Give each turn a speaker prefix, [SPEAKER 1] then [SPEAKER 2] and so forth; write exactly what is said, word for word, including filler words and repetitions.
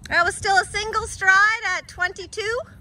[SPEAKER 1] That was still a single stride at twenty-two.